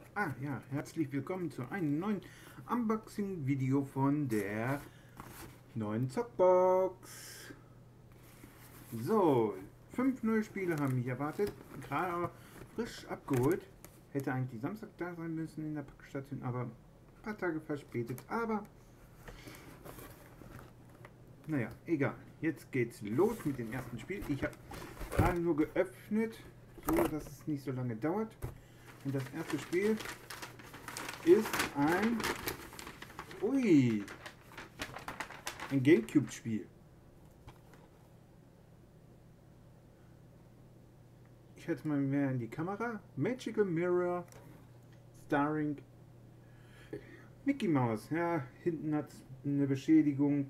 Ja, herzlich willkommen zu einem neuen Unboxing-Video von der neuen Zockbox. So, 5 neue Spiele haben mich erwartet, gerade frisch abgeholt. Hätte eigentlich Samstag da sein müssen in der Packstation, aber ein paar Tage verspätet. Aber naja, egal. Jetzt geht's los mit dem ersten Spiel. Ich habe gerade nur geöffnet, so dass es nicht so lange dauert. Und das erste Spiel ist ein Gamecube-Spiel. Ich halte es mal mehr in die Kamera. Magical Mirror starring Mickey Mouse. Ja, hinten hat es eine Beschädigung.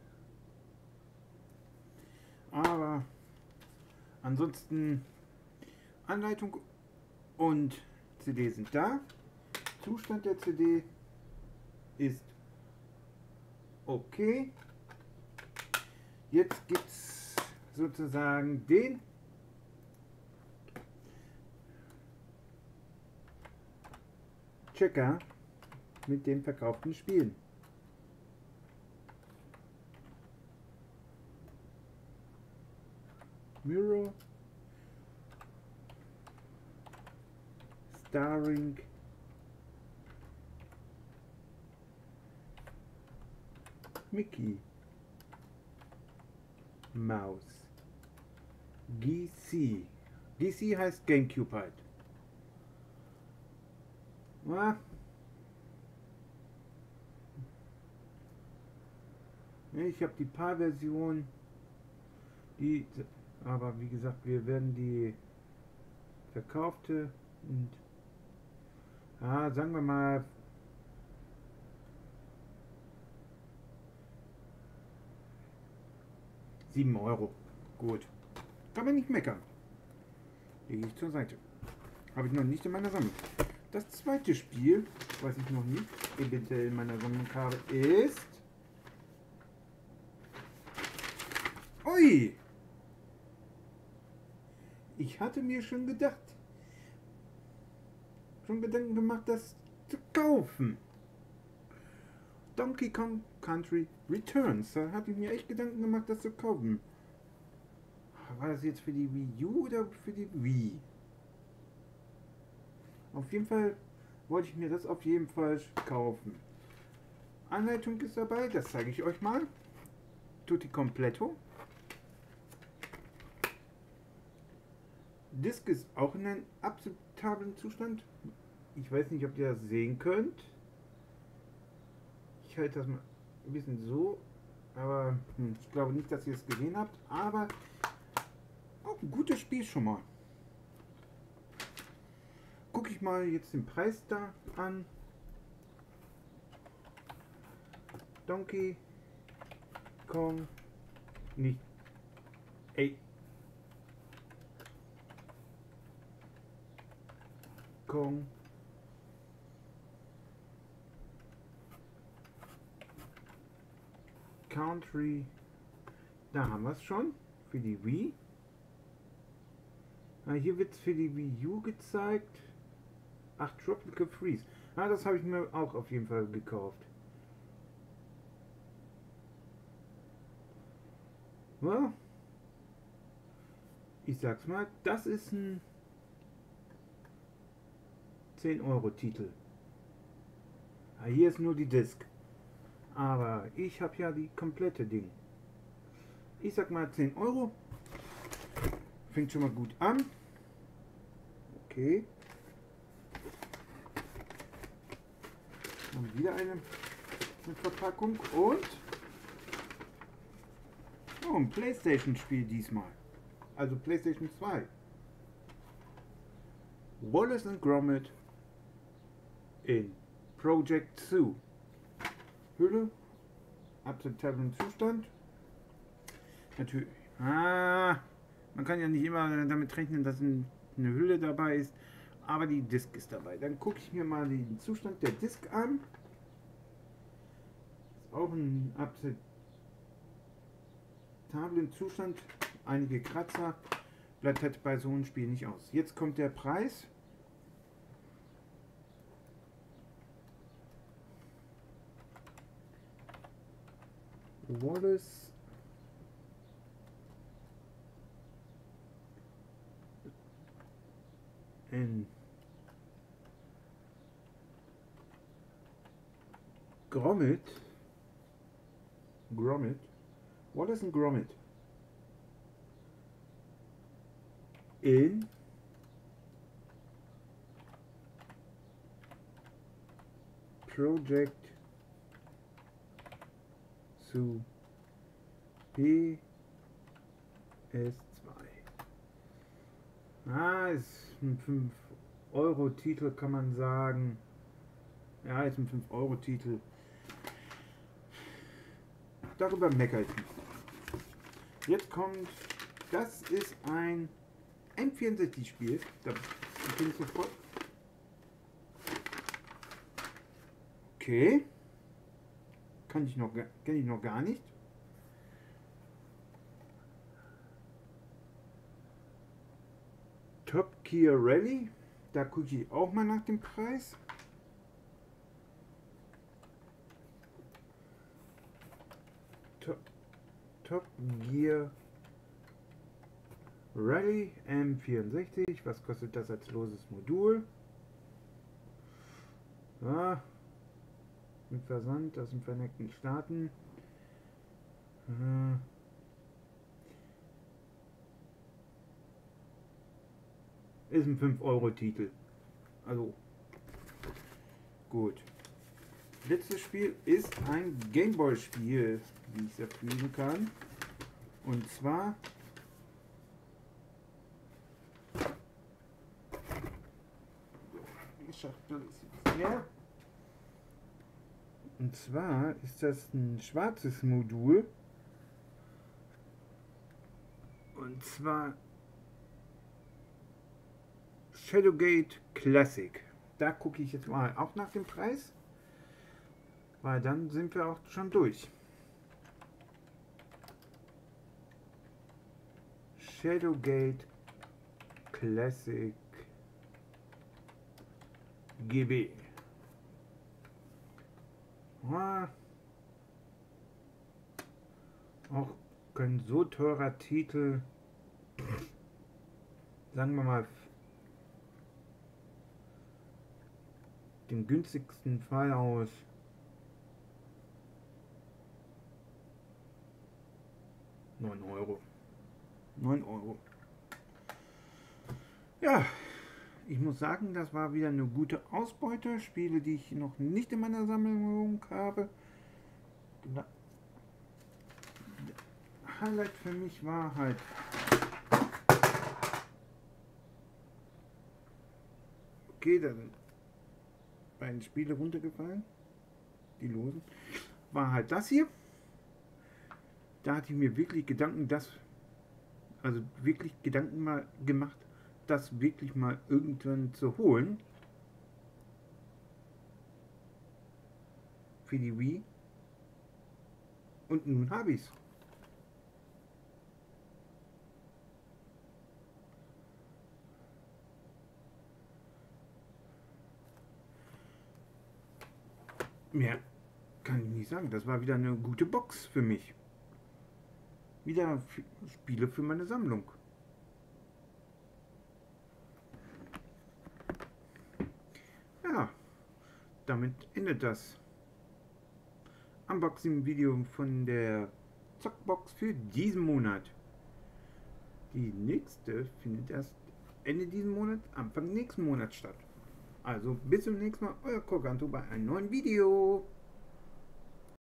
Aber ansonsten Anleitung und CD sind da. Zustand der CD ist okay. Jetzt gibt es sozusagen den Checker mit den verkauften Spielen. Mirror starring Mickey Mouse. GC. GC heißt Gamecube halt. Ja. Ich habe die PAL-Version, aber wie gesagt, wir werden die verkaufte und sagen wir mal €7. Gut. Kann man nicht meckern. Lege ich zur Seite. Habe ich noch nicht in meiner Sammlung. Das zweite Spiel, was ich noch nicht eventuell in meiner Sammlung habe, ist... Ui! Ich hatte mir schon Gedanken gemacht, das zu kaufen. Donkey Kong Country Returns. Da hatte ich mir echt Gedanken gemacht, das zu kaufen. War das jetzt für die Wii U oder für die Wii? Auf jeden Fall wollte ich mir das auf jeden Fall kaufen. Anleitung ist dabei, das zeige ich euch mal. Tutti completo. Disk ist auch in einem akzeptablen Zustand. Ich weiß nicht, ob ihr das sehen könnt. Ich halte das mal ein bisschen so, aber ich glaube nicht, dass ihr es gesehen habt. Aber auch ein gutes Spiel schon mal. Gucke ich mal jetzt den Preis da an. Donkey Kong, nicht Kong Country, da haben wir es schon für die Wii. Hier wird es für die Wii U gezeigt. Ach, Tropical Freeze. Das habe ich mir auch auf jeden Fall gekauft. Ja, ich sag's mal, das ist ein 10-Euro-Titel. Hier ist nur die Disc. Aber ich habe ja die komplette Ding. Ich sag mal 10 Euro. Fängt schon mal gut an. Okay. Und wieder eine Verpackung und ein PlayStation-Spiel diesmal. Also PlayStation 2. Wallace and Gromit in Project 2. Hülle, akzeptablen Zustand. Natürlich. Man kann ja nicht immer damit rechnen, dass eine Hülle dabei ist, aber die Disk ist dabei. Dann gucke ich mir mal den Zustand der Disk an. Ist auch ein akzeptablen Zustand. Einige Kratzer. Bleibt halt bei so einem Spiel nicht aus. Jetzt kommt der Preis. Wallace. In Gromit. Wallace and Gromit. In Project zu PS2. Ist ein 5-Euro-Titel, kann man sagen. Ja, ist ein 5-Euro-Titel. Darüber meckere ich nicht. Jetzt kommt, das ist ein N64-Spiel. Da bin ich sofort. Okay. Kenne ich noch gar nicht. Top Gear Rally. Da gucke ich auch mal nach dem Preis. Top Gear Rally M64. Was kostet das als loses Modul? Ja, mit Versand aus den Vereinigten Staaten. Ist ein 5-Euro-Titel. Also gut. Letztes Spiel ist ein Gameboy-Spiel, wie ich es erfühlen kann. Und zwar Und zwar ist das ein schwarzes Modul. Und zwar Shadowgate Classic. Da gucke ich jetzt mal auch nach dem Preis. Weil dann sind wir auch schon durch. Shadowgate Classic GB. Ah, auch kein so teurer Titel. Sagen wir mal den günstigsten Fall aus 9 Euro. 9 Euro. Ja, ich muss sagen, das war wieder eine gute Ausbeute. Spiele, die ich noch nicht in meiner Sammlung habe. Highlight für mich war halt okay, da sind beiden Spiele runtergefallen. Die losen. War halt das hier. Da hatte ich mir wirklich Gedanken, mal gemacht, das wirklich mal irgendwann zu holen. Für die Wii. Und nun habe ich es. Mehr kann ich nicht sagen. Das war wieder eine gute Box für mich. Wieder Spiele für meine Sammlung. Ja, damit endet das Unboxing-Video von der Zockbox für diesen Monat. Die nächste findet erst Ende diesen Monats, Anfang nächsten Monats statt. Also bis zum nächsten Mal, euer Koganto bei einem neuen Video.